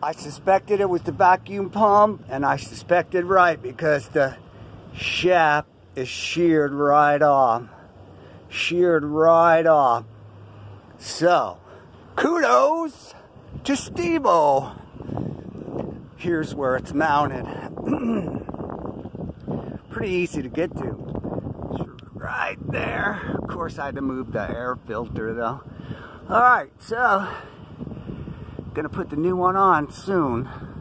I suspected it was the vacuum pump, and I suspected right because the shaft is sheared right off. Sheared right off. So, kudos to Steve-O. Here's where it's mounted. Pretty easy to get to. It's right there. Of course, I had to move the air filter though. Alright, so gonna put the new one on soon.